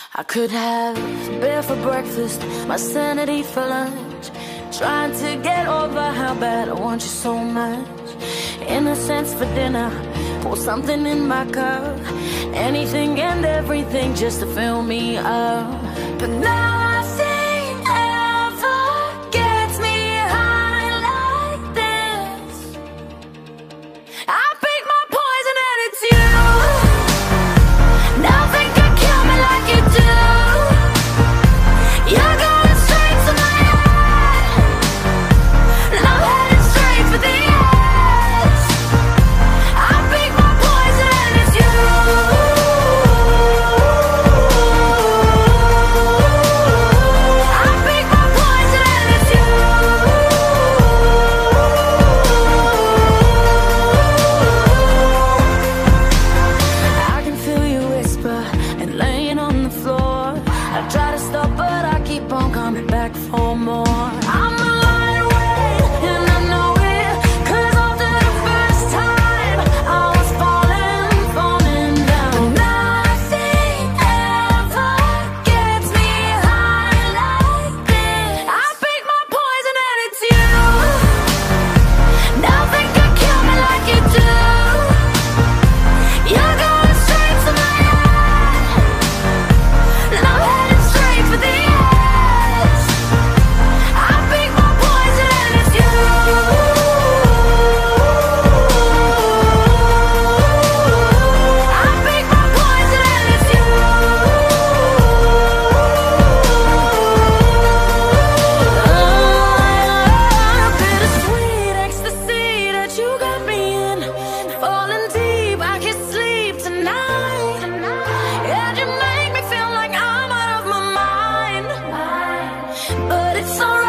I could have beer for breakfast, my sanity for lunch, trying to get over how bad I want you so much. Innocence for dinner, pour something in my cup, anything and everything just to fill me up. But nothing ever gets me high like this. I pick my poison and it's you. Nothing can kill me like you do. You're going straight to my head, and I'm headed straight for the edge. I pick my poison and it's you. I pick my poison and it's you. I can feel you whisper and laying on the floor. I try to stop, but I keep on coming back for more. I'm a lightweight, and I know it, 'cause after the first time I was falling down. But nothing ever gets me high like this. I pick my poison and it's you. Nothing can kill me like you do. You're going straight to my head, and I'm headed straight for the edge. I pick my poison and it's you. I pick my poison and it's you. Bittersweet ecstasy that you got me in, falling deep, I can't sleep tonight. And you make me feel like I'm out of my mind, but it's alright.